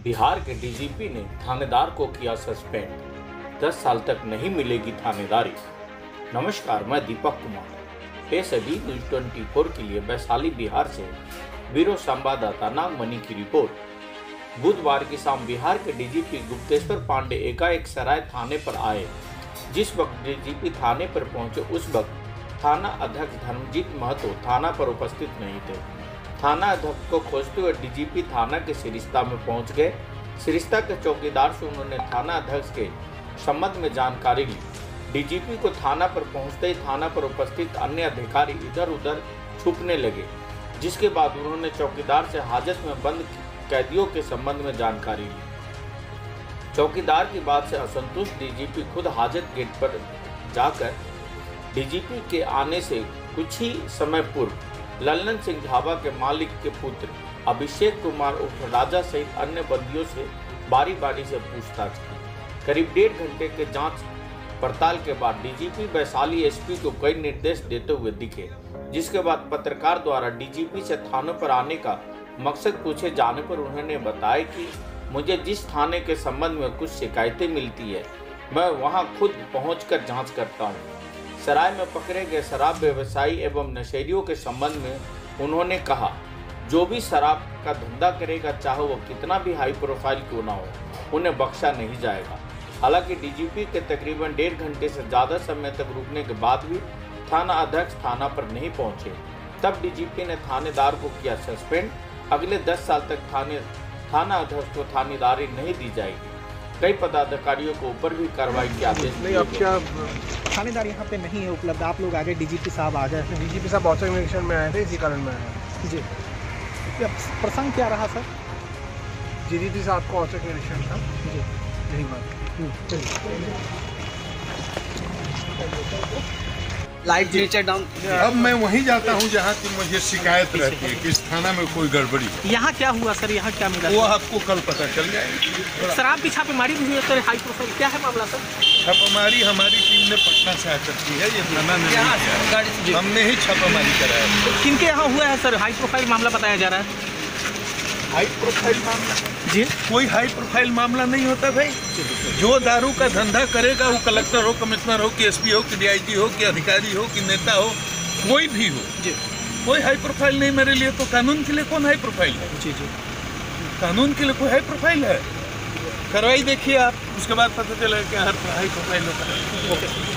बिहार के डीजीपी ने थानेदार को किया सस्पेंड, 10 साल तक नहीं मिलेगी थानेदारी। नमस्कार, मैं दीपक कुमार। पेश है न्यूज़ 24 के लिए वैशाली बिहार से ब्यूरो संवाददाता नागमणि की रिपोर्ट। बुधवार की शाम बिहार के डीजीपी गुप्तेश्वर पांडे एकाएक सराय थाने पर आए। जिस वक्त डीजीपी थाने पर पहुंचे उस वक्त थाना अध्यक्ष धर्मजीत महतो थाना पर उपस्थित नहीं थे। थाना अध्यक्ष को खोजते हुए डीजीपी थाना के सिरिस्ता में पहुंच गए। सिरिस्ता के चौकीदार से उन्होंने थाना अध्यक्ष के संबंध में जानकारी ली। डीजीपी को थाना पर पहुंचते ही थाना पर उपस्थित अन्य अधिकारी इधर उधर छुपने लगे, जिसके बाद उन्होंने चौकीदार से हाजत में बंद कैदियों के संबंध में जानकारी ली। चौकीदार की बात से असंतुष्ट डीजीपी खुद हाजत गेट पर जाकर डीजीपी के आने से कुछ ही समय पूर्व लल्लन सिंह ढाबा के मालिक के पुत्र अभिषेक कुमार उर्फ राजा सहित अन्य बंदियों से बारी बारी से पूछताछ की। करीब 1.5 घंटे के जांच पड़ताल के बाद डीजीपी वैशाली एसपी को कई निर्देश देते हुए दिखे, जिसके बाद पत्रकार द्वारा डीजीपी से थानों पर आने का मकसद पूछे जाने पर उन्होंने बताया कि मुझे जिस थाने के संबंध में कुछ शिकायतें मिलती है मैं वहां खुद पहुंचकर जांच करता हूं। सराय में पकड़े गए शराब व्यवसायी एवं नशेड़ियों के संबंध में उन्होंने कहा, जो भी शराब का धंधा करेगा, चाहे वो कितना भी हाई प्रोफाइल क्यों ना हो, उन्हें बख्शा नहीं जाएगा। हालांकि डीजीपी के तकरीबन 1.5 घंटे से ज़्यादा समय तक रुकने के बाद भी थाना अध्यक्ष थाना पर नहीं पहुंचे। तब डीजीपी ने थानेदार को किया सस्पेंड। अगले 10 साल तक थाना अध्यक्ष को थानेदारी नहीं दी जाएगी। कई पदाधिकारियों को ऊपर भी कार्रवाई के आदेश नहीं। अब क्या थानेदार यहाँ पे नहीं है उपलब्ध, आप लोग आगे डीजीपी साहब आ गए हैं। डीजीपी साहब ऑब्जर्वेशन में आए थे, इसी कारण में आए जी। प्रसंग क्या रहा सर? डीजीपी साहब को ऑब्जर्वेशन था जी, यही बात। लाइट नीचे डाउन। अब मैं वहीं जाता हूं जहां की मुझे शिकायत रहती है कि इस थाना में कोई गड़बड़ी है। यहाँ क्या हुआ सर? यहाँ क्या मिला? वो आपको कल पता चल जाएगा। शराब की छापेमारी भी हुई है सर, हाई प्रोफाइल क्या है मामला सर? छापामारी हमारी टीम ने पटना से आकर की है, ये थाना ने नहीं किया। हमने ही छापामारी कराया। किनके यहाँ हुआ है सर? हाई प्रोफाइल मामला बताया जा रहा है। हाई प्रोफाइल मामला जी? कोई हाई प्रोफाइल मामला नहीं होता भाई। जो दारू का धंधा करेगा, वो कलेक्टर हो, कमिश्नर हो, कि एसपी हो, कि डीआईजी हो, कि अधिकारी हो, कि नेता हो, कोई भी हो जी, कोई हाई प्रोफाइल नहीं मेरे लिए। तो कानून के लिए कौन हाई प्रोफाइल है? जी जी, कानून के लिए कोई हाई प्रोफाइल है? कार्रवाई देखिए आप, उसके बाद पता चलेगा कि हाई प्रोफाइल होता है। ओके।